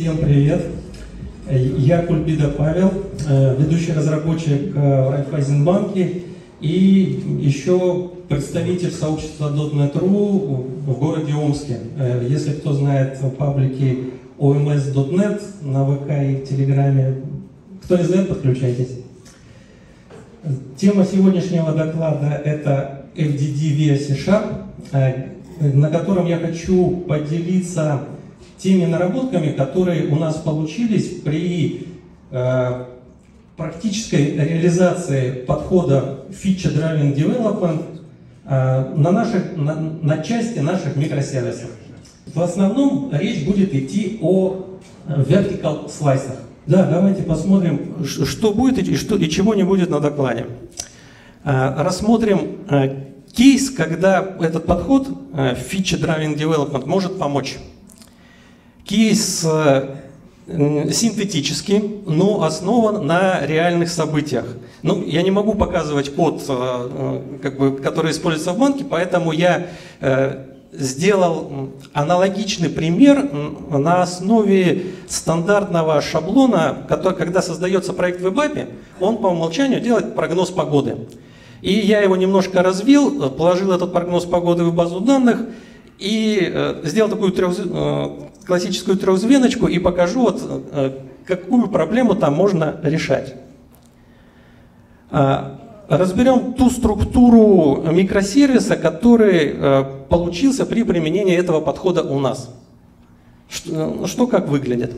Всем привет! Я Кульбида Павел, ведущий разработчик в Райффайзенбанке и еще представитель сообщества .NET.ru в городе Омске. Если кто знает паблики OMS.NET на ВК и Телеграме, кто не знает, подключайтесь. Тема сегодняшнего доклада – это FDD via C#, на котором я хочу поделиться теми наработками, которые у нас получились при практической реализации подхода Feature Driven Development на части наших микросервисов. В основном речь будет идти о vertical slices. Да, давайте посмотрим, что будет и чего не будет на докладе. Рассмотрим кейс, когда этот подход Feature Driven Development может помочь. Кейс синтетический, но основан на реальных событиях. Ну, я не могу показывать код, который используется в банке, поэтому я сделал аналогичный пример на основе стандартного шаблона, который, когда создается проект в WebApp, он по умолчанию делает прогноз погоды. И я его немножко развил, положил этот прогноз погоды в базу данных и сделал такую классическую трехзвеночку и покажу, какую проблему там можно решать. Разберем ту структуру микросервиса, который получился при применении этого подхода у нас. Что как выглядит.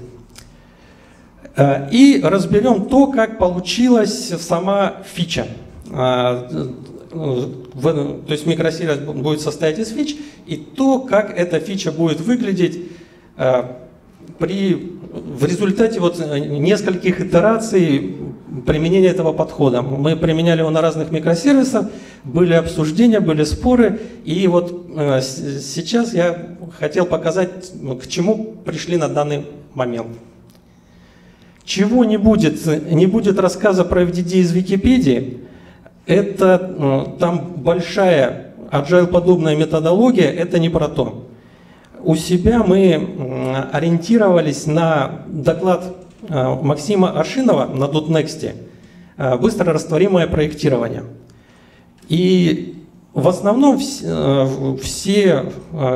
И разберем то, как получилась сама фича. То есть микросервис будет состоять из фич, и то, как эта фича будет выглядеть в результате нескольких итераций применения этого подхода. Мы применяли его на разных микросервисах, были обсуждения, были споры, и сейчас я хотел показать, к чему пришли на данный момент. Чего не будет рассказа про FDD из Википедии. Это там большая agile-подобная методология, это не про то. У себя мы ориентировались на доклад Максима Ашинова на .next «Быстро растворимое проектирование». И в основном все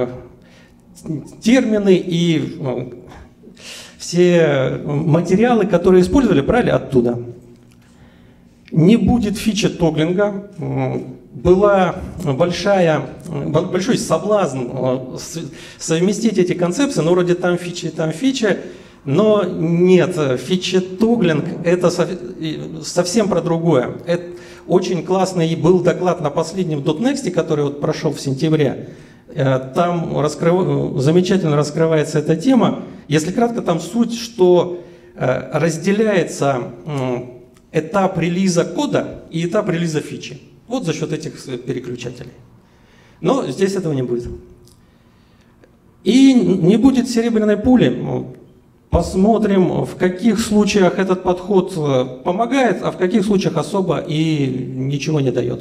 термины и все материалы, которые использовали, брали оттуда. Не будет фичи тоглинга. Большой соблазн совместить эти концепции, ну вроде там фича, но нет, фичи тоглинг это совсем про другое. Это очень классный был доклад на последнем .next, который прошел в сентябре. Там замечательно раскрывается эта тема. Если кратко, там суть, что разделяется этап релиза кода и этап релиза фичи. Вот за счет этих переключателей. Но здесь этого не будет. И не будет серебряной пули. Посмотрим, в каких случаях этот подход помогает, а в каких случаях особо и ничего не дает.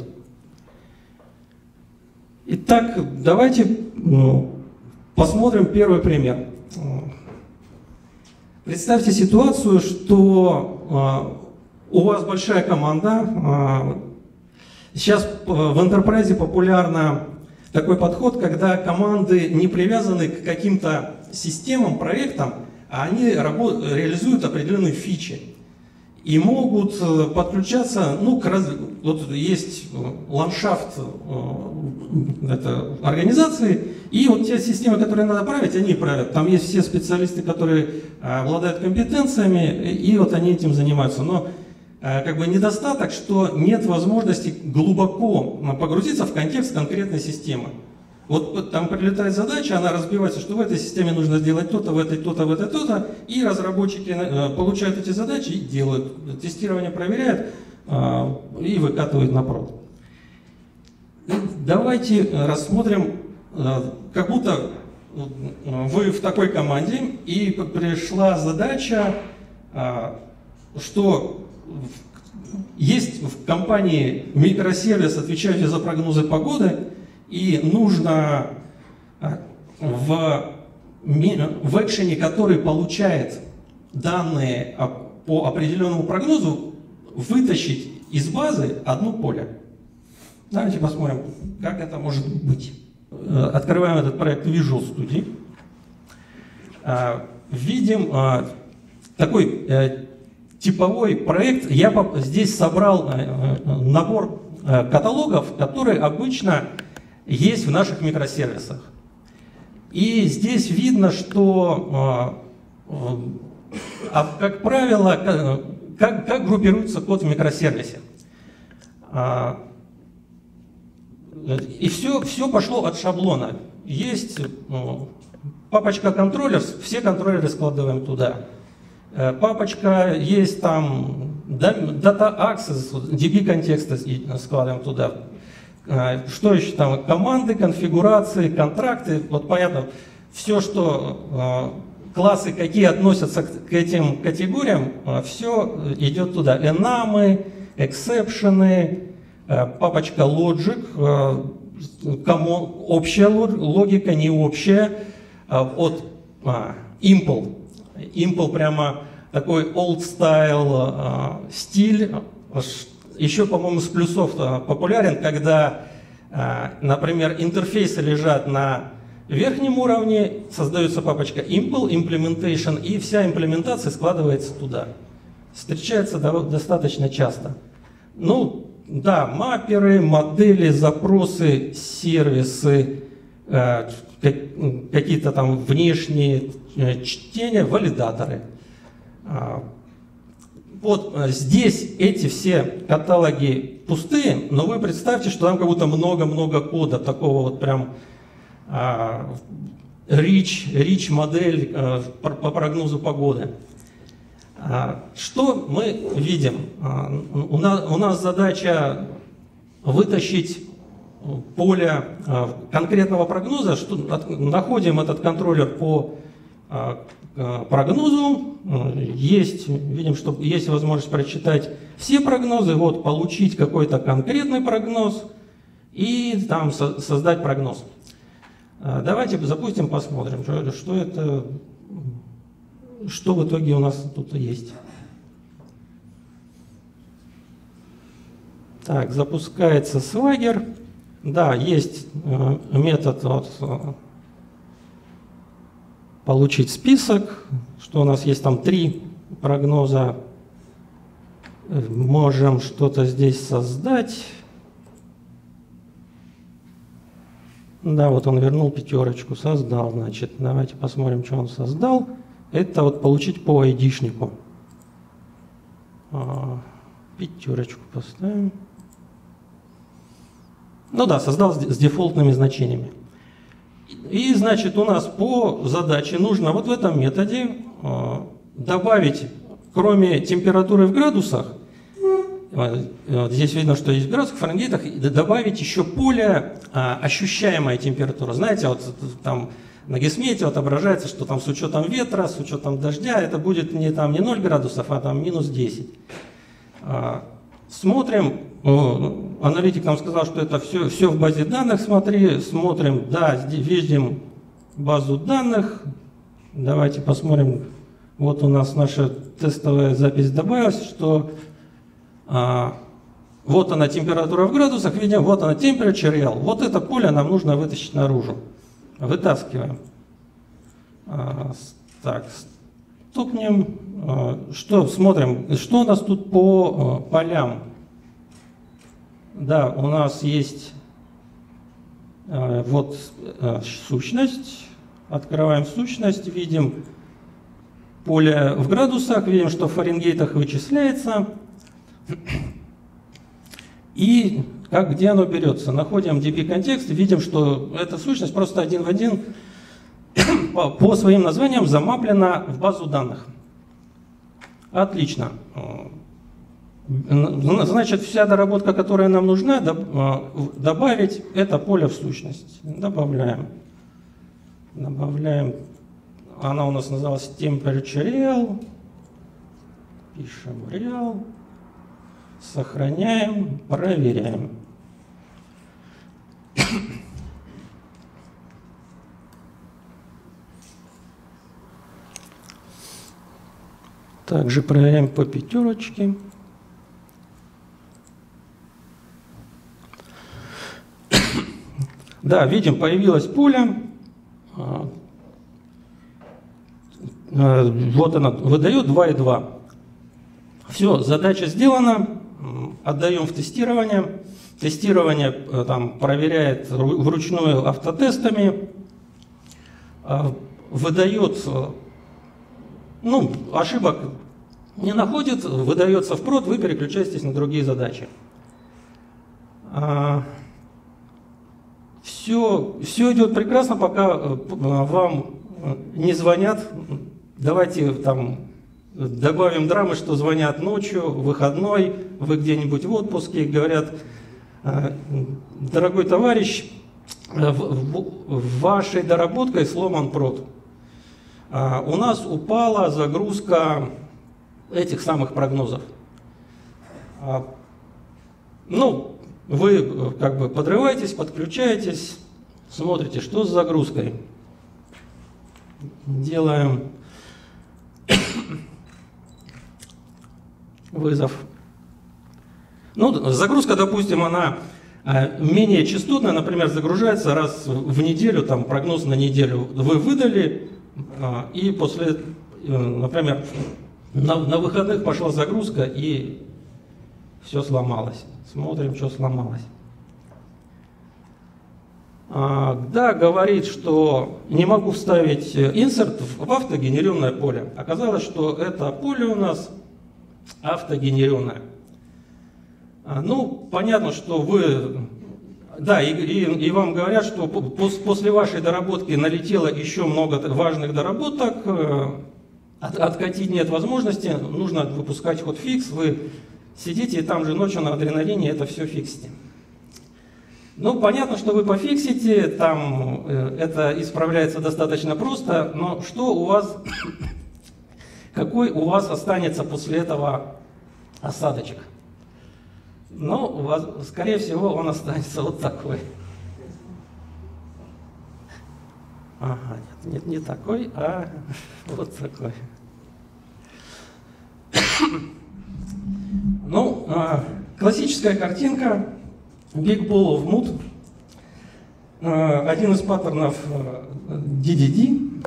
Итак, давайте посмотрим первый пример. Представьте ситуацию, что у вас большая команда. Сейчас в Enterprise популярно такой подход, когда команды не привязаны к каким-то системам, проектам, а они реализуют определенные фичи. И могут подключаться, вот есть ландшафт организации, и вот те системы, которые надо править, они правят. Там есть все специалисты, которые обладают компетенциями, и вот они этим занимаются. Но недостаток, что нет возможности глубоко погрузиться в контекст конкретной системы. Вот там прилетает задача, она разбивается, что в этой системе нужно сделать то-то, в этой то-то, в этой то-то, и разработчики получают эти задачи и делают. Тестирование проверяют и выкатывают на прод. Давайте рассмотрим, как будто вы в такой команде, и пришла задача, что есть в компании микросервис, отвечающий за прогнозы погоды, и нужно в в экшене, который получает данные по определенному прогнозу, вытащить из базы одно поле. Давайте посмотрим, как это может быть. Открываем этот проект Visual Studio. Видим такой типовой проект. Я здесь собрал набор каталогов, которые обычно есть в наших микросервисах. И здесь видно, что, как правило, как группируется код в микросервисе. И все пошло от шаблона. Есть папочка контроллер, все контроллеры складываем туда. Папочка есть там Data Access, DB контекста складываем туда. Что еще там? Команды, конфигурации, контракты. Вот понятно, все, что классы какие относятся к этим категориям, все идет туда. Enum, эксепшены, папочка Logic, общая логика, не общая, от Impl. Impl прямо такой old style стиль. Еще, по-моему, с плюсов популярен, когда, например, интерфейсы лежат на верхнем уровне, создается папочка Impl, Implementation, и вся имплементация складывается туда. Встречается достаточно часто. Ну, да, мапперы, модели, запросы, сервисы, какие-то там внешние чтения, валидаторы. Вот здесь эти все каталоги пустые, но вы представьте, что там как будто много-много кода, такого вот прям rich модель по прогнозу погоды. Что мы видим? У нас задача вытащить поле конкретного прогноза, находим этот контроллер по прогнозу, видим, что есть возможность прочитать все прогнозы, вот, получить какой-то конкретный прогноз и там создать прогноз. Давайте запустим, посмотрим, что в итоге у нас тут есть. Так, запускается Swagger. Да, есть метод получить список, что у нас есть там 3 прогноза. Можем что-то здесь создать. Да, вот он вернул 5, создал, значит. Давайте посмотрим, что он создал. Это вот получить по айдишнику. 5 поставим. Ну да, создал с дефолтными значениями. И, значит, у нас по задаче нужно вот в этом методе добавить, кроме температуры в градусах, здесь видно, что есть в градусах, в фаренгейтах, добавить еще поле ощущаемая температура. Знаете, вот там на Гисмете отображается, что там с учетом ветра, с учетом дождя, это будет не 0 градусов, а там минус 10. Смотрим, аналитик нам сказал, что это все в базе данных, смотрим, да, видим базу данных. Давайте посмотрим, вот у нас наша тестовая запись добавилась, что вот она температура в градусах, видим, вот она temperature real. Вот это поле нам нужно вытащить наружу. Вытаскиваем. Так, стукнем. Смотрим, что у нас тут по полям. Да, у нас есть вот сущность. Открываем сущность, видим поле в градусах, видим, что в фаренгейтах вычисляется. И где оно берется? Находим DB-контекст, видим, что эта сущность просто один в один по своим названиям замаплена в базу данных. Отлично. Значит, вся доработка, которая нам нужна, добавить это поле в сущность. Добавляем. Она у нас называлась temperature real. Пишем real. Сохраняем, проверяем. Также проверяем по пятерочке. Да, видим, появилось поле. Вот она выдает 2,2. Все, задача сделана. Отдаем в тестирование. Тестирование там проверяет вручную автотестами. Выдает, ну, ошибок не находит, выдается в прод, вы переключаетесь на другие задачи. Все идет прекрасно, пока вам не звонят. Давайте там добавим драмы, что звонят ночью, выходной, вы где-нибудь в отпуске, и говорят: дорогой товарищ, вашей доработкой сломан прод. У нас упала загрузка этих самых прогнозов. Ну, вы как бы подрываетесь, подключаетесь, смотрите, что с загрузкой. Делаем вызов. Ну, загрузка, допустим, она менее частотная, например, загружается раз в неделю, там прогноз на неделю вы выдали, и после, например, на выходных пошла загрузка и все сломалось. Смотрим, что сломалось. Да, говорит, что не могу вставить инсерт в автогенерированное поле. Оказалось, что это поле у нас автогенерированное. Ну, понятно, что вы... Да, и вам говорят, что после вашей доработки налетело еще много важных доработок, откатить нет возможности, нужно выпускать хотфикс, вы сидите и там же ночью на адреналине это все фиксите. Ну, понятно, что вы пофиксите, там это исправляется достаточно просто, но что у вас, какой у вас останется после этого осадочек? Ну, у вас, скорее всего, он останется вот такой. Ага, нет, не такой, а вот такой. Ну, классическая картинка Big Ball of Mood. Один из паттернов DDD.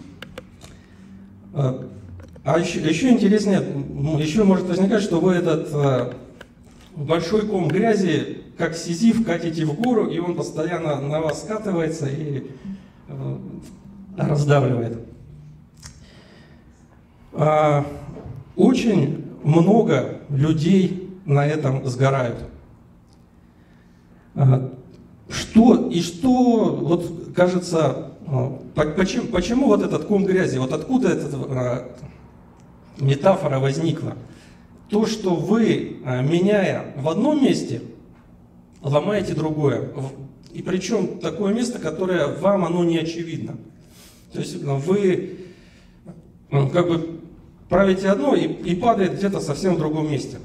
А еще интереснее, еще может возникать, что вы этот большой ком грязи, как сизиф, катите в гору, и он постоянно на вас скатывается и раздавливает. Очень много людей на этом сгорают. Что, вот кажется, почему вот этот ком грязи, вот откуда эта метафора возникла? То, что вы, меняя в одном месте, ломаете другое. И причем такое место, которое вам оно не очевидно. То есть вы как бы правите одно и падает где-то совсем в другом месте.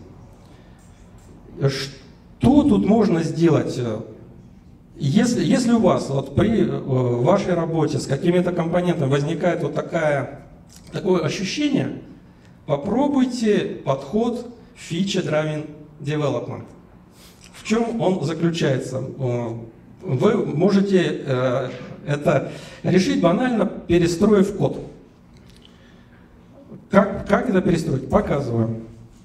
Что тут можно сделать? Если у вас вот при вашей работе с какими-то компонентами возникает вот такое ощущение, попробуйте подход Feature-Driven Development. В чем он заключается? Вы можете это решить банально, перестроив код. Как это перестроить? Показываю.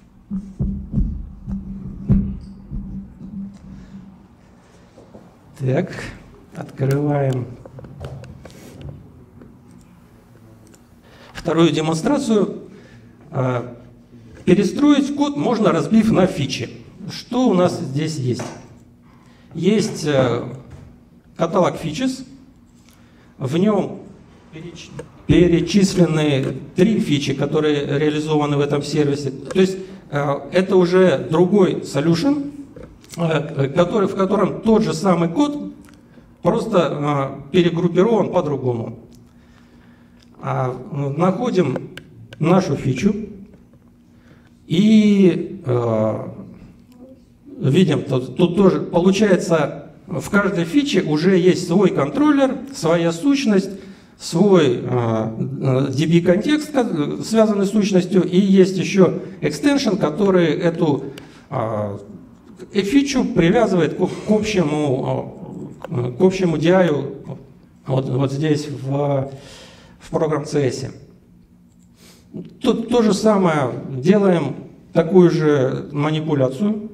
Так, открываем вторую демонстрацию. Перестроить код можно, разбив на фичи. Что у нас здесь есть? Есть каталог features, в нем перечислены 3 фичи, которые реализованы в этом сервисе. То есть это уже другой solution, в котором тот же самый код, просто перегруппирован по-другому. Находим нашу фичу и видим, тут тоже получается, в каждой фиче уже есть свой контроллер, своя сущность, свой DB-контекст, связанный с сущностью, и есть еще extension, который эту фичу привязывает к общему DI вот здесь в программ CS. Тут то же самое, делаем такую же манипуляцию.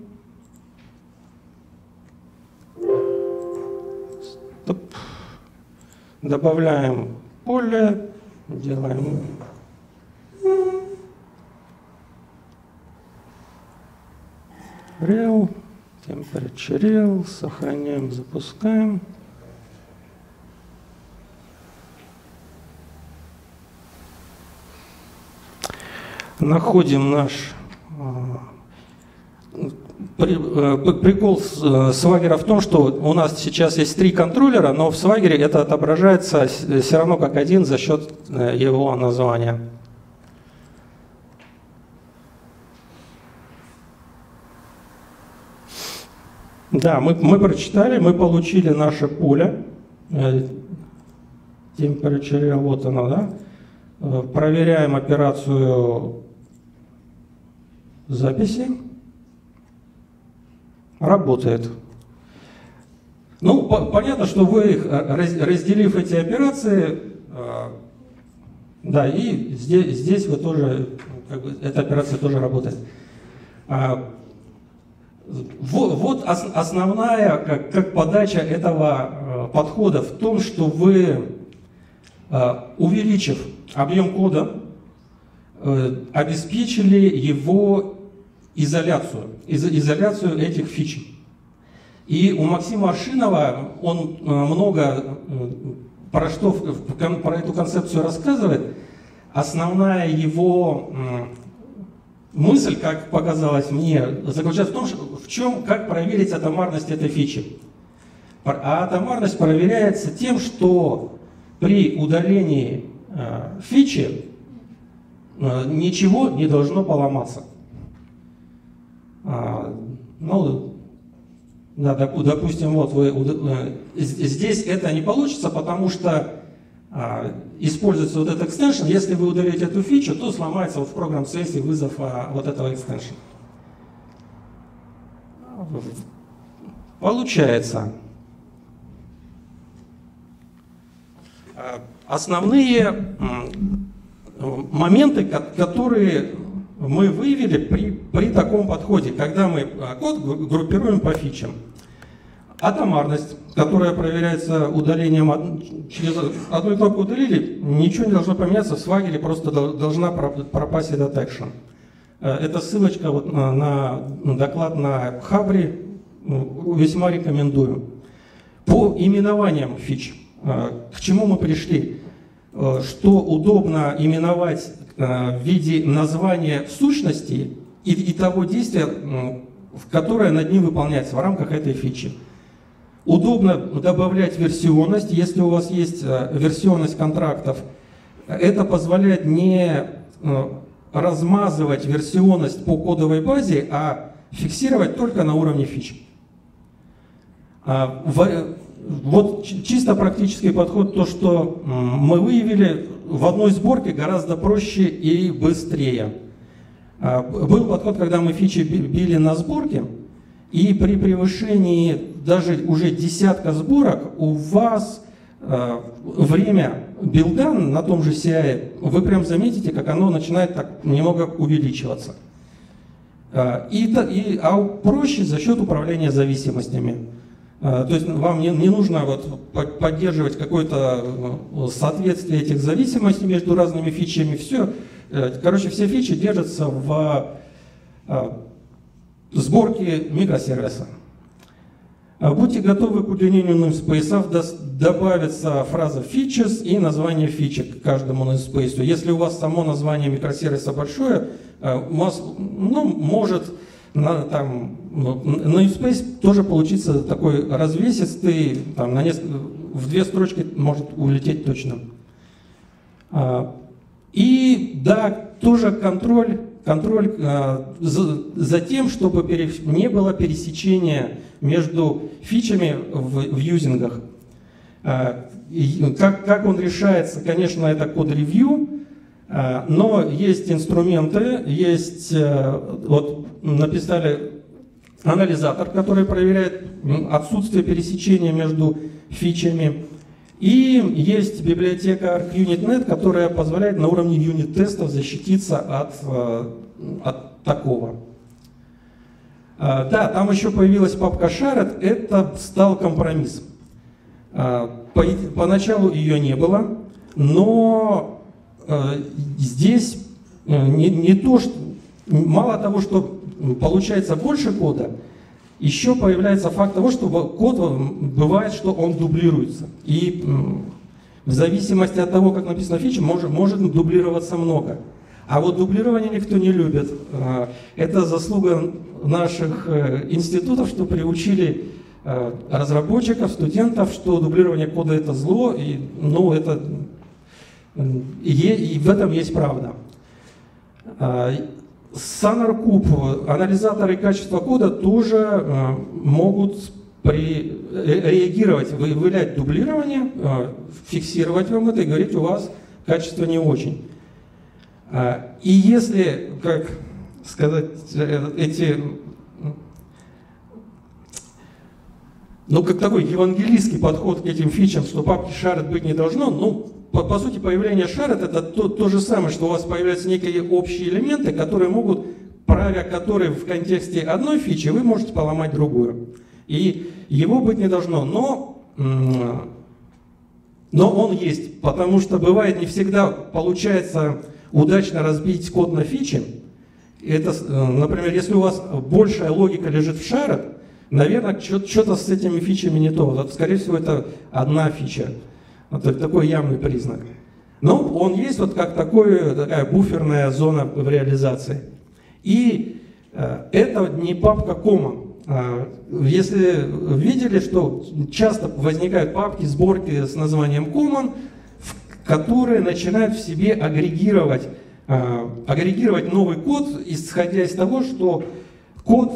Добавляем поле, делаем rel, temperature rel, сохраняем, запускаем. Находим наш прикол Swagger в том, что у нас сейчас есть 3 контроллера, но в Swagger это отображается все равно как один за счет его названия. Да, мы прочитали, мы получили наше поле. Temperature, вот оно, да. Проверяем операцию записи. Работает. Ну, понятно, что вы их, разделив эти операции, да, и здесь вы тоже, как бы, эта операция тоже работает. Вот основная как подача этого подхода в том, что вы, увеличив объем кода, обеспечили его изоляцию этих фич. И у Максима Аршинова, он много про эту концепцию рассказывает. Основная его мысль, как показалось мне, заключается в том, как проверить атомарность этой фичи. А атомарность проверяется тем, что при удалении фичи ничего не должно поломаться. Ну, да, допустим, вот здесь это не получится, потому что используется вот этот экстеншн. Если вы удалите эту фичу, то сломается вот в программ CS вызов вот этого экстеншна. Получается, основные моменты, которые мы выявили при таком подходе, когда мы код группируем по фичам. Атомарность, которая проверяется удалением, через одну кнопку удалили, ничего не должно поменяться, в Swagger просто должна пропасть этот action. Это ссылочка вот на доклад на Хабре, весьма рекомендую. По именованиям фич, к чему мы пришли? Что удобно именовать в виде названия сущности и того действия, которое над ним выполняется в рамках этой фичи. Удобно добавлять версионность, если у вас есть версионность контрактов. Это позволяет не размазывать версионность по кодовой базе, а фиксировать только на уровне фич. Вот чисто практический подход, то, что мы выявили, в одной сборке гораздо проще и быстрее. Был подход, когда мы фичи били на сборке, и при превышении даже уже десятка сборок у вас время билда на том же CI, вы прям заметите, как оно начинает так немного увеличиваться. Проще за счет управления зависимостями. То есть вам не нужно поддерживать какое-то соответствие этих зависимостей между разными фичами. Все, короче, все фичи держатся в сборке микросервиса. Будьте готовы к удлинению namespace, добавится фраза features и название фичи к каждому namespace. Если у вас само название микросервиса большое, у вас может namespace тоже получится такой развесистый, в 2 строчки может улететь точно. И да, тоже контроль за тем, чтобы не было пересечения между фичами в юзингах. Как он решается, конечно, это код-ревью, но есть инструменты, есть, вот написали анализатор, который проверяет отсутствие пересечения между фичами. И есть библиотека ArcUnit.net, которая позволяет на уровне юнит-тестов защититься от такого. Да, там еще появилась папка Shared, это стал компромисс. Поначалу ее не было, но здесь не то, что мало того, что получается больше кода, еще появляется факт того, что код бывает, что он дублируется. И в зависимости от того, как написана фича, может дублироваться много. А вот дублирование никто не любит. Это заслуга наших институтов, что приучили разработчиков, студентов, что дублирование кода это зло, и в этом есть правда. SonarCube, анализаторы качества кода тоже могут реагировать, выявлять дублирование, фиксировать вам это и говорить, у вас качество не очень. И если, как сказать, как такой евангелистский подход к этим фичам, что папки Shared быть не должно, по сути, появление Shared это то же самое, что у вас появляются некие общие элементы, которые могут, правя которые в контексте одной фичи, вы можете поломать другую. И его быть не должно, но он есть, потому что бывает не всегда получается удачно разбить код на фичи. Это, например, если у вас большая логика лежит в Shared, наверное, что-то с этими фичами не то. Вот, скорее всего, это одна фича. Вот такой явный признак. Но он есть вот как такая буферная зона в реализации. И это не папка Common. Если видели, что часто возникают папки, сборки с названием Common, которые начинают в себе агрегировать новый код, исходя из того, что код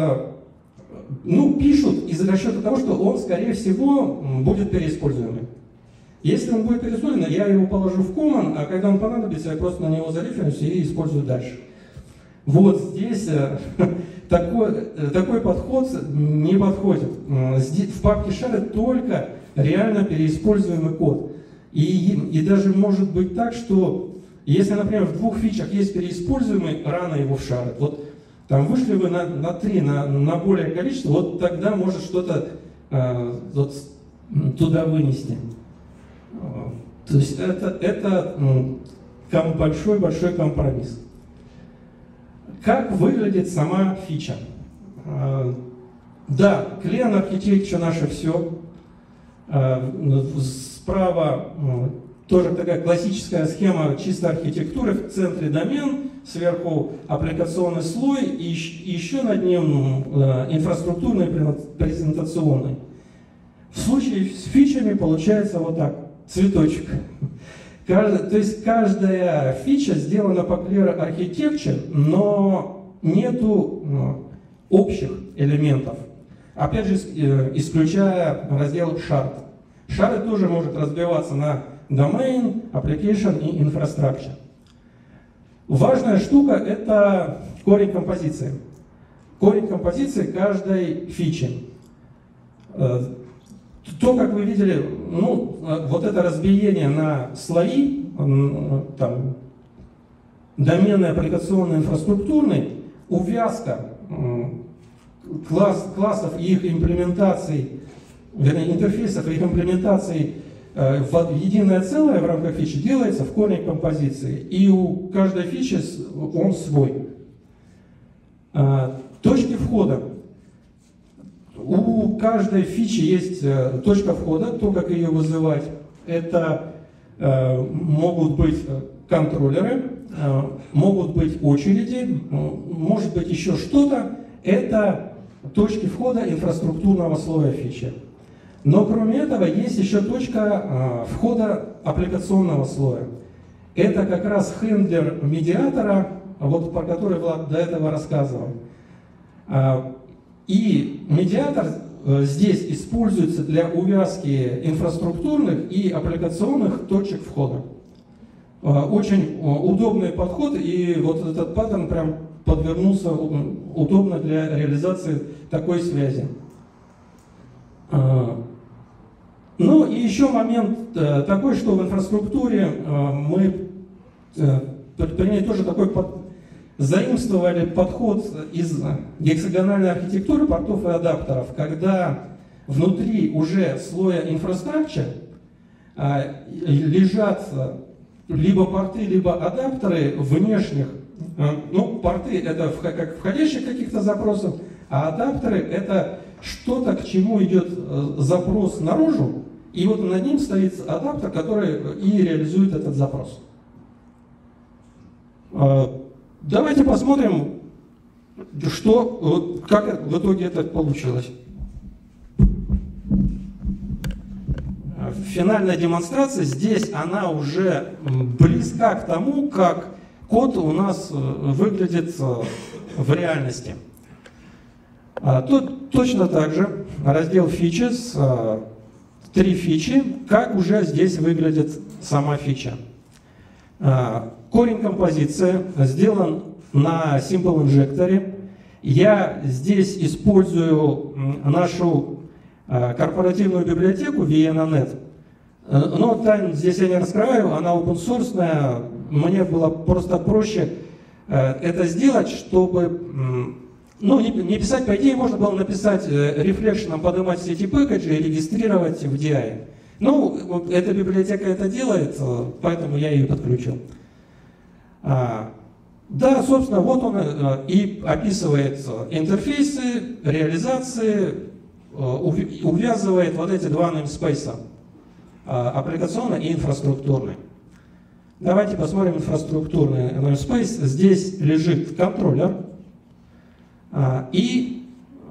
пишут из расчета того, что он, скорее всего, будет переиспользуемый. Если он будет переиспользован, я его положу в Common, а когда он понадобится, я просто на него зареференсю и использую дальше. Вот здесь такой подход не подходит. Здесь, в папке Shared только реально переиспользуемый код. И даже может быть так, что если, например, в двух фичах есть переиспользуемый, рано его в Shared. Вот там вышли вы на 3, на более количество, вот тогда может что-то туда вынести. То есть это большой компромисс. Как выглядит сама фича? Да, Clean Architecture наше все. Справа тоже такая классическая схема чистой архитектуры, в центре домен, сверху аппликационный слой и еще над ним инфраструктурный презентационный. В случае с фичами получается вот так, цветочек. То есть каждая фича сделана по Clear Architecture, но нету общих элементов. Опять же, исключая раздел Shard. Shard тоже может разбиваться на Domain, Application и Infrastructure. Важная штука – это корень композиции. Корень композиции каждой фичи. То, как вы видели, вот это разбиение на слои, там, доменный, аппликационный, инфраструктурный, увязка классов и их имплементаций, вернее, интерфейсов и их имплементаций в единое целое в рамках фичи делается в корне композиции. И у каждой фичи он свой. Точки входа. У каждой фичи есть точка входа, то, как ее вызывать. Это могут быть контроллеры, могут быть очереди, может быть еще что-то. Это точки входа инфраструктурного слоя фичи. Но кроме этого есть еще точка входа аппликационного слоя. Это как раз хендлер медиатора, вот про который Влад до этого рассказывал. И медиатор здесь используется для увязки инфраструктурных и аппликационных точек входа. Очень удобный подход, и вот этот паттерн прям подвернулся удобно для реализации такой связи. Ну и еще момент такой, что в инфраструктуре мы приняли тоже такой заимствовали подход из гексагональной архитектуры портов и адаптеров, когда внутри уже слоя инфраструктуры лежат либо порты, либо адаптеры внешних. Ну, порты это как входящих каких-то запросов, а адаптеры это что-то, к чему идет запрос наружу, и вот над ним стоит адаптер, который и реализует этот запрос. Давайте посмотрим, как в итоге это получилось. Финальная демонстрация, здесь она уже близка к тому, как код у нас выглядит в реальности. Тут точно так же раздел Features, 3 фичи, как уже здесь выглядит сама фича. Корень композиции сделан на Simple Injector. Я здесь использую нашу корпоративную библиотеку VNNet. Но тайну здесь я не раскрываю, она open source. Мне было просто проще это сделать, чтобы не писать, по идее, можно было написать рефлекшеном, поднимать все эти пэкэджи и регистрировать в DI. Ну, эта библиотека это делает, поэтому я ее подключил. Да, собственно, вот он и описывает интерфейсы, реализации, увязывает вот эти два namespace, аппликационный и инфраструктурный. Давайте посмотрим инфраструктурный namespace. Здесь лежит контроллер, и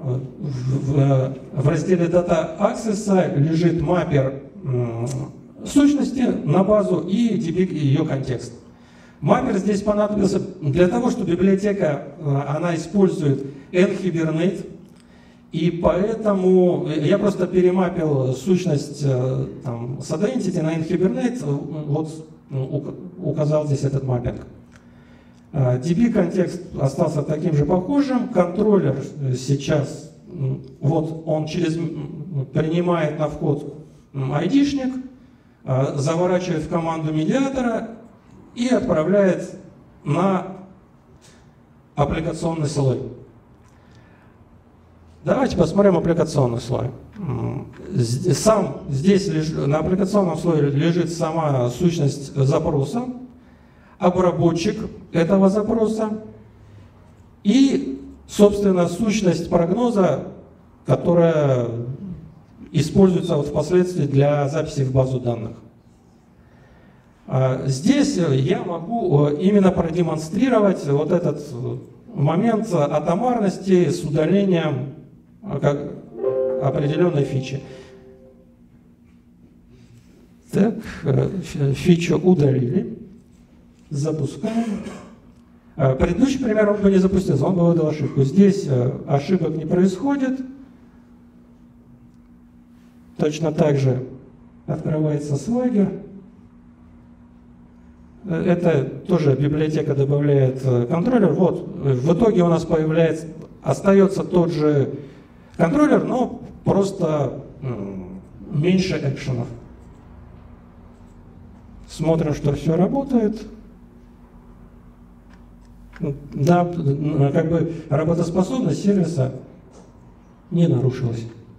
в разделе Data Access лежит маппер сущности на базу и DB ее контекст. Маппер здесь понадобился для того, что библиотека она использует nhibernate, и поэтому я просто перемапил сущность с identity на nhibernate, вот указал здесь этот маппинг. DB контекст остался таким же похожим. Контроллер сейчас, вот он принимает на вход ID-шник, заворачивает в команду медиатора и отправляет на аппликационный слой. Давайте посмотрим аппликационный слой. Здесь на аппликационном слое лежит сама сущность запроса, обработчик этого запроса и, собственно, сущность прогноза, которая используется впоследствии для записи в базу данных. Здесь я могу именно продемонстрировать вот этот момент атомарности с удалением определенной фичи. Так, фичу удалили. Запускаем. Предыдущий пример он бы не запустился, он бы выдал ошибку. Здесь ошибок не происходит. Точно так же открывается Swagger. Это тоже библиотека добавляет контроллер. Вот, в итоге у нас остается тот же контроллер, но просто меньше экшенов. Смотрим, что все работает. Да, как бы работоспособность сервиса не нарушилась.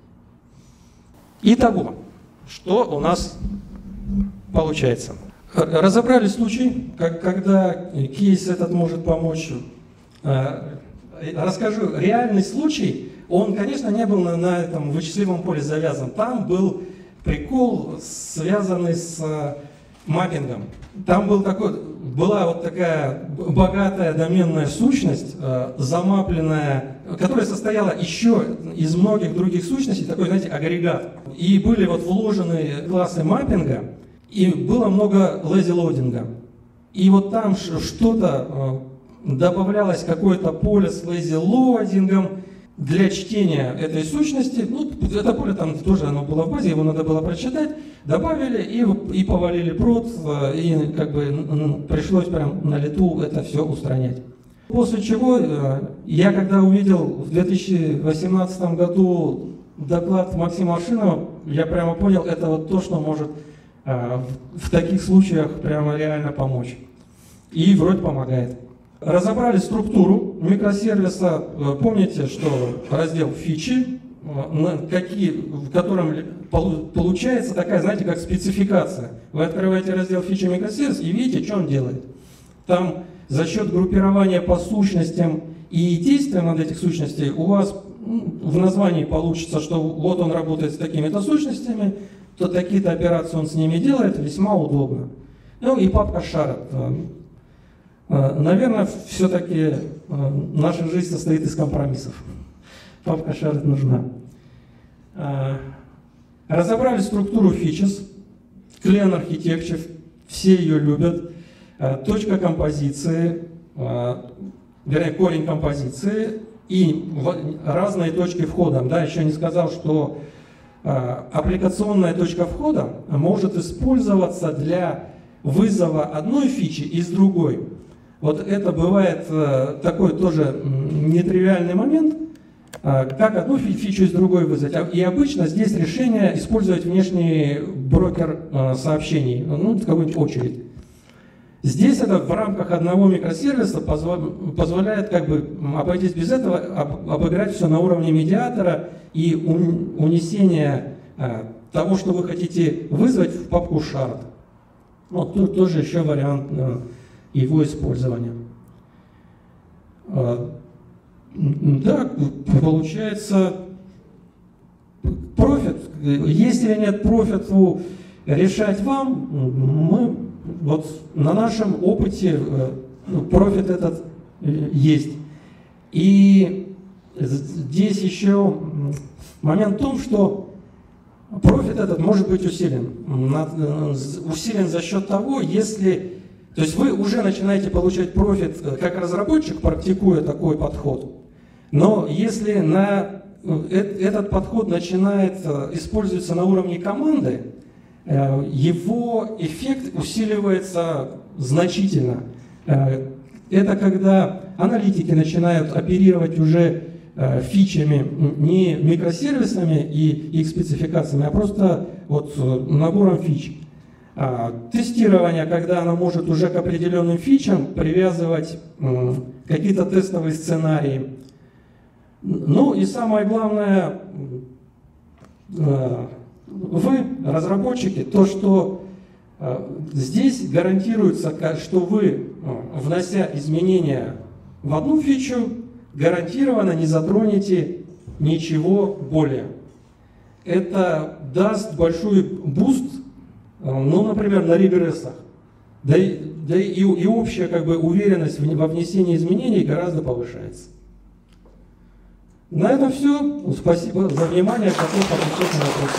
Итого, что у нас получается? Разобрали случай, когда кейс этот может помочь. Расскажу, реальный случай, он, конечно, не был на этом вычислимом поле завязан. Там был прикол, связанный с маппингом. Там была вот такая богатая доменная сущность, замапленная, которая состояла еще из многих других сущностей, такой, знаете, агрегат. И были вот вложены классы маппинга, и было много лэзи-лодинга. И вот там что-то добавлялось, какое-то поле с лэзи-лодингом, для чтения этой сущности, ну, это поле там тоже оно было в базе, его надо было прочитать, добавили и повалили прод, и как бы пришлось прям на лету это все устранять. После чего я когда увидел в 2018 году доклад Максима Аршинова, я прямо понял, это вот то, что может в таких случаях прямо реально помочь. И вроде помогает. Разобрали структуру микросервиса. Помните, что раздел фичи, в котором получается такая, знаете, как спецификация. Вы открываете раздел фичи микросервис и видите, что он делает. Там за счет группирования по сущностям и действия над этих сущностей у вас в названии получится, что вот он работает с такими-то сущностями, то такие-то операции он с ними делает, весьма удобно. Ну и папка Shard. Наверное, все-таки наша жизнь состоит из компромиссов. Папка Shard нужна. Разобрали структуру features, Clean Architecture, все ее любят. Точка композиции, вернее, корень композиции и разные точки входа. Да, еще не сказал, что аппликационная точка входа может использоваться для вызова одной фичи из другой. Вот это бывает такой тоже нетривиальный момент, как одну фичу из другой вызвать. И обычно здесь решение использовать внешний брокер сообщений, ну, какую-нибудь очередь. Здесь это в рамках одного микросервиса позволяет как бы обойтись без этого, обыграть все на уровне медиатора и унесения того, что вы хотите вызвать в папку Shard. Вот тут тоже еще вариант его использования. Да, получается профит. Если нет профиту решать вам, мы вот на нашем опыте профит этот есть. И здесь еще момент в том, что профит этот может быть усилен. Усилен за счет того, если... То есть вы уже начинаете получать профит как разработчик, практикуя такой подход. Но если этот подход начинает использоваться на уровне команды, его эффект усиливается значительно. Это когда аналитики начинают оперировать уже фичами, не микросервисами и их спецификациями, а просто вот набором фич. Тестирование, когда оно может уже к определенным фичам привязывать какие-то тестовые сценарии. Ну и самое главное, вы, разработчики, то, что здесь гарантируется, что вы, внося изменения в одну фичу, гарантированно не затронете ничего более. Это даст большой буст, ну, например, на регрессах. Да и общая как бы уверенность во внесении изменений гораздо повышается. На этом все. Спасибо за внимание. Готов отвечать на вопросы.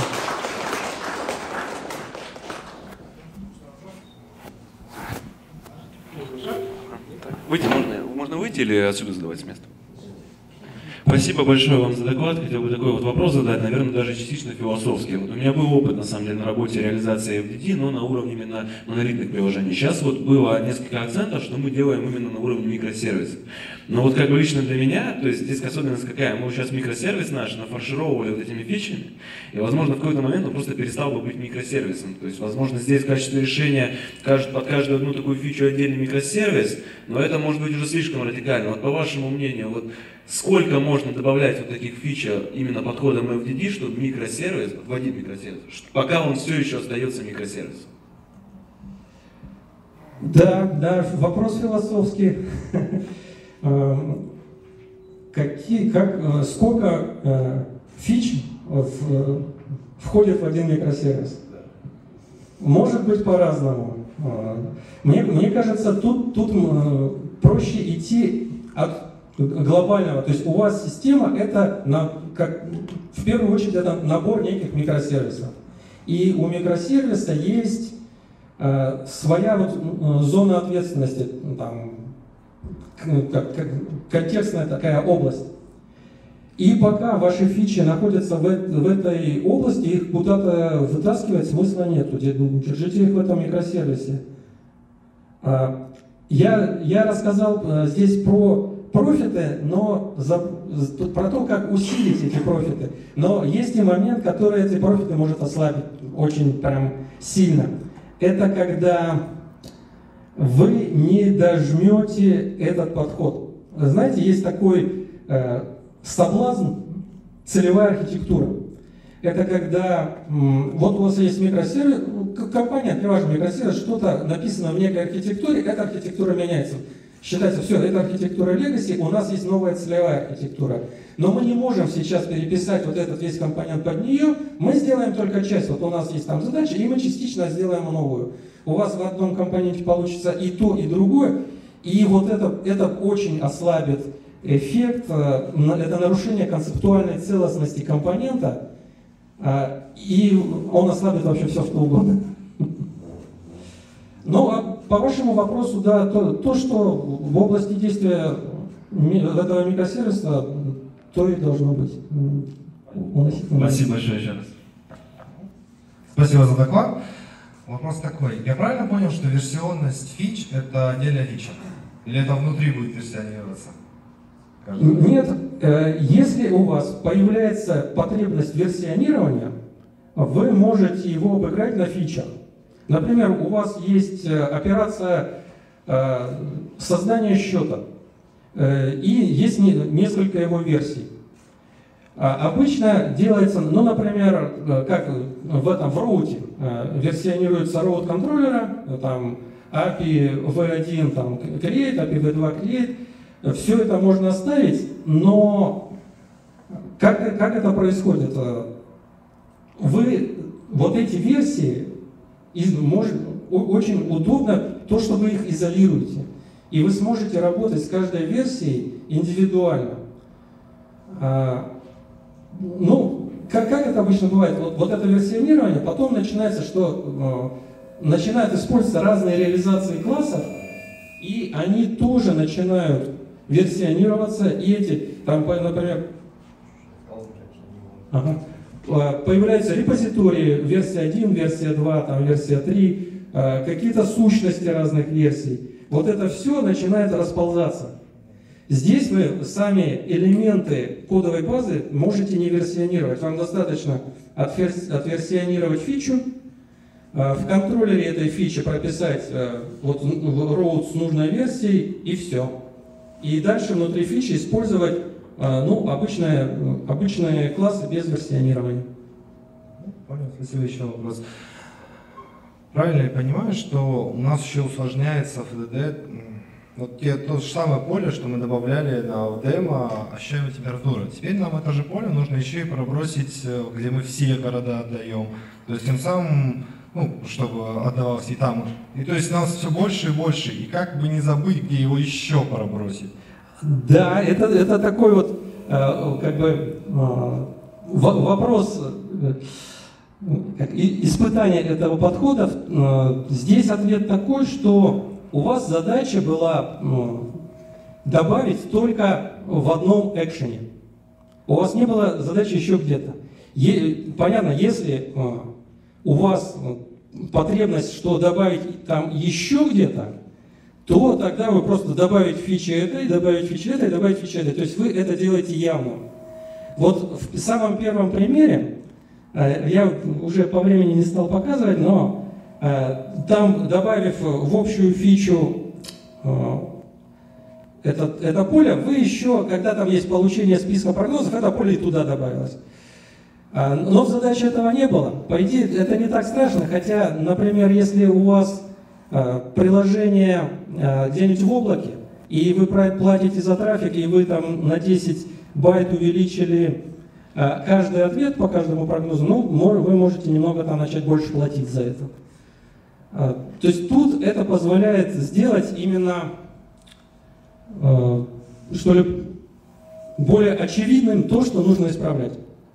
Выйти можно выйти или отсюда задавать с места? Спасибо большое вам за доклад. Хотел бы такой вот вопрос задать, наверное, даже частично философский. Вот у меня был опыт, на самом деле, на работе реализации FDD, но на уровне именно монолитных приложений. Сейчас вот было несколько акцентов, что мы делаем именно на уровне микросервисов. Но вот как бы лично для меня, то есть здесь особенность какая? Мы сейчас микросервис наш нафаршировали вот этими фичами, и, возможно, в какой-то момент он просто перестал бы быть микросервисом. То есть, возможно, здесь в качестве решения под каждую одну такую фичу отдельный микросервис, но это может быть уже слишком радикально. Вот по вашему мнению, вот сколько можно добавлять вот таких фич именно подходом FDD, чтобы микросервис, вводить микросервис, пока он все еще остается микросервисом? Да, вопрос философский. Сколько фич входит в один микросервис? Может быть по-разному. Мне кажется, тут проще идти от глобального. То есть у вас система это в первую очередь это набор неких микросервисов. И у микросервиса есть своя вот зона ответственности, там, контекстная такая область. И пока ваши фичи находятся в этой области, их куда-то вытаскивать смысла нету. Держите их в этом микросервисе. Я рассказал здесь про профиты, но про то, как усилить эти профиты. Но есть и момент, который эти профиты может ослабить очень прям сильно. Это когда вы не дожмете этот подход. Знаете, есть такой соблазн, целевая архитектура. Это когда вот у вас есть микросервис, компания открывает микросервис, что-то написано в некой архитектуре, эта архитектура меняется. Считается, все, это архитектура Legacy, у нас есть новая целевая архитектура. Но мы не можем сейчас переписать вот этот весь компонент под нее, мы сделаем только часть. Вот у нас есть там задача, и мы частично сделаем новую. У вас в одном компоненте получится и то, и другое, и вот это очень ослабит эффект, это нарушение концептуальной целостности компонента, и он ослабит вообще все, что угодно. Ну, а по вашему вопросу, да, то, что в области действия этого микросервиса, то и должно быть. Спасибо большое еще раз. Спасибо за доклад. Вопрос такой. Я правильно понял, что версионность фич – это отдельная фича? Или это внутри будет версионироваться? Нет. Если у вас появляется потребность версионирования, вы можете его обыграть на фичах. Например, у вас есть операция создания счета, и есть несколько его версий. Обычно делается, ну, например, как в роуте, версионируется роут контроллера, там API V1 там, create, API V2 create, все это можно оставить, но как это происходит? Вы вот эти версии, очень удобно то, что вы их изолируете. И вы сможете работать с каждой версией индивидуально. Ну, как это обычно бывает? Вот это версионирование, потом начинается, что начинают использоваться разные реализации классов, и они тоже начинают версионироваться, и эти, там, например, появляются репозитории, версия 1, версия 2, там, версия 3, какие-то сущности разных версий. Вот это все начинает расползаться. Здесь вы сами элементы кодовой базы можете не версионировать. Вам достаточно отверсионировать фичу, в контроллере этой фичи прописать вот роут с нужной версией, и все. И дальше внутри фичи использовать ну, обычные классы без версионирования. Понял, спасибо. Еще вопрос. Правильно я понимаю, что у нас еще усложняется в FDD вот то же самое поле, что мы добавляли в демо, ощущаемая температура. Теперь нам это же поле нужно еще и пробросить, где мы все города отдаем. То есть тем самым, ну, чтобы отдавалось и там. И то есть нас все больше и больше. И как бы не забыть, где его еще пробросить. Да, это такой вот как бы вопрос, испытания этого подхода. Здесь ответ такой, что у вас задача была добавить только в одном экшене. У вас не было задачи еще где-то. Понятно, если у вас потребность, что добавить там еще где-то, то тогда вы просто добавить фичи этой, добавить фичи этой, добавить фичи этой. То есть вы это делаете явно. Вот в самом первом примере, я уже по времени не стал показывать, но там, добавив в общую фичу это поле, вы еще, когда там есть получение списка прогнозов, это поле и туда добавилось. Но в задаче этого не было. По идее, это не так страшно, хотя, например, если у вас приложение где-нибудь в облаке, и вы платите за трафик, и вы там на 10 байт увеличили каждый ответ по каждому прогнозу, ну, вы можете немного там начать больше платить за это. То есть тут это позволяет сделать именно, что ли, более очевидным то, что нужно исправлять.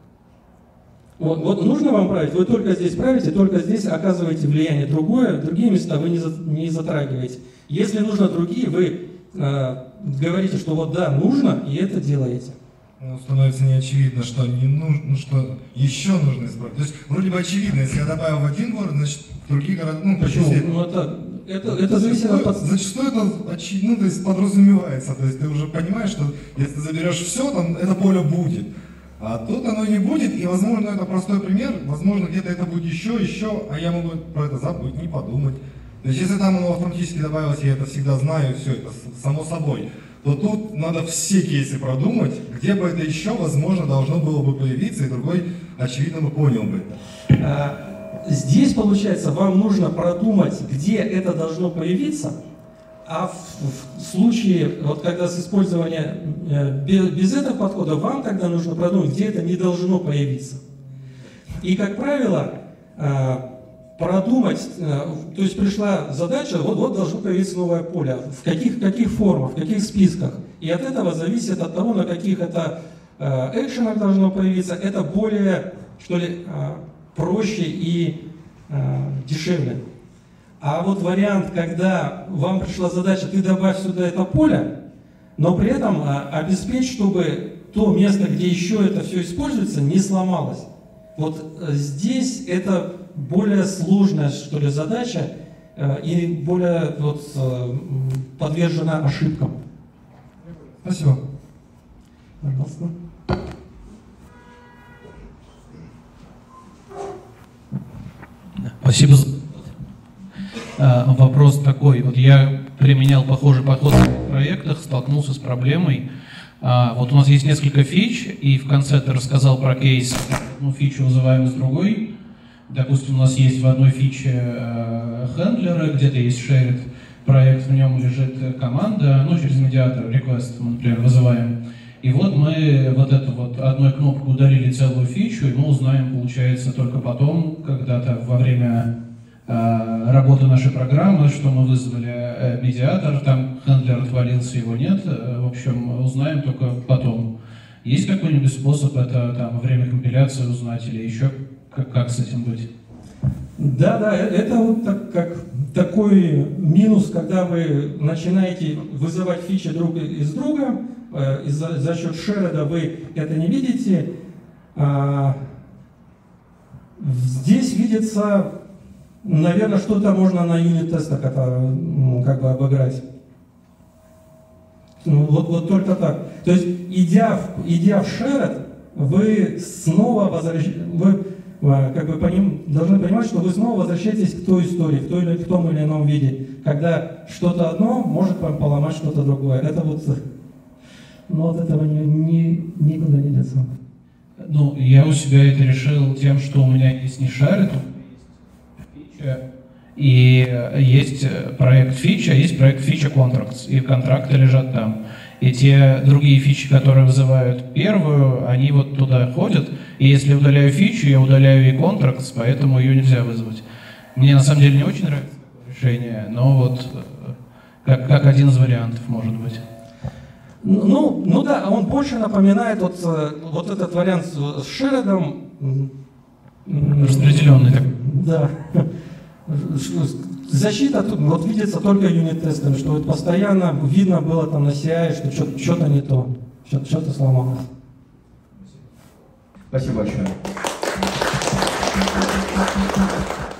Вот нужно вам править, вы только здесь правите, только здесь оказываете влияние. Другие места вы не затрагиваете. Если нужно другие, вы говорите, что вот да, нужно, и это делаете. Ну, становится неочевидно, что не нужно, что еще нужно исправить. То есть вроде бы очевидно, если я добавил в один город, значит в другие города. Ну, почему? Ну, это зависит от... Зачастую это очевидно, то есть подразумевается. То есть ты уже понимаешь, что если ты заберешь все, там это поле будет. А тут оно не будет, и возможно это простой пример, возможно где-то это будет еще, а я могу про это забыть, не подумать. То есть если там оно автоматически добавилось, я это всегда знаю, все это само собой, то тут надо все кейсы продумать, где бы это еще, возможно, должно было бы появиться, и другой, очевидно, бы понял бы это. Здесь, получается, вам нужно продумать, где это должно появиться, а в случае, вот когда с использования без этого подхода, вам тогда нужно продумать, где это не должно появиться. И, как правило, продумать, то есть пришла задача, вот должно появиться новое поле, в каких формах, в каких списках. И от этого зависит от того, на каких это экшенах должно появиться, это более, что ли, проще и дешевле. А вот вариант, когда вам пришла задача, ты добавь сюда это поле, но при этом обеспечь, чтобы то место, где еще это все используется, не сломалось. Вот здесь это более сложная, что ли, задача и более подвержена ошибкам. Спасибо. Пожалуйста. Спасибо. Вопрос такой. Вот я применял похожий подход в проектах, столкнулся с проблемой. Вот у нас есть несколько фич, и в конце ты рассказал про кейс, фичу вызываем из другой. Допустим, у нас есть в одной фиче хендлеры, где-то есть shared проект, в нем лежит команда, через медиатор, request мы, например, вызываем. И вот мы вот эту вот одной кнопкой удалили целую фичу, и мы узнаем, получается, только потом, когда-то во время работы нашей программы, что мы вызвали медиатор, там хендлер отвалился, его нет. В общем, узнаем только потом. Есть какой-нибудь способ это там во время компиляции узнать или еще как с этим быть? Да, это вот как такой минус, когда вы начинаете вызывать фичи друг из друга, за счет шереда вы это не видите. Здесь видится, наверное, что-то можно на юнит-тестах это как бы обыграть. Вот только так. То есть, идя в шеред, вы снова должны понимать, что вы снова возвращаетесь к той истории, в том или ином виде, когда что-то одно может поломать что-то другое. Это но от этого никуда не деться. Я у себя это решил тем, что у меня есть не шарит, есть фича, и есть проект фича, есть проект фича contracts, и контракты лежат там. И те другие фичи, которые вызывают первую, они вот туда ходят, и если удаляю фичу, я удаляю и contracts, поэтому ее нельзя вызвать. Мне на самом деле не очень нравится решение, но вот как один из вариантов может быть. Ну да, он больше напоминает вот этот вариант с шередом. Распределенный такой. Да. Защита тут вот видится только юнит-тестами, что вот постоянно видно было там на CI, что что-то не то, что-то сломалось. Спасибо большое.